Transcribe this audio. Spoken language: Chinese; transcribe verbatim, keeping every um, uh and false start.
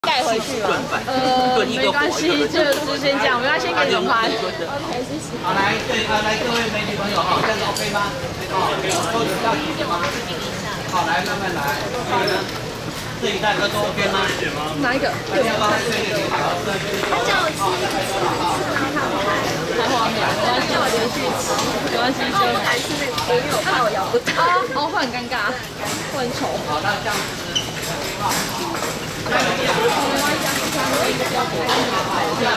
盖回去吗？呃，没关系，就就先这样，我们要先给你们拍。OK， 谢谢。 好，来，对，呃，来各位媒体朋友哈，这样子 OK 吗？哦，都有要体检吗？好，来，慢慢来。这个呢，这一袋都 OK 吗？ 哪一个？ 要不要再推给你？好， 他叫我吃一个吃一次好好看， 太荒谬，没关系，我连续吃，没关系，就我还是那个，因为我怕我摇不到。 哦，会很尴尬，会很丑。 好，那这样子。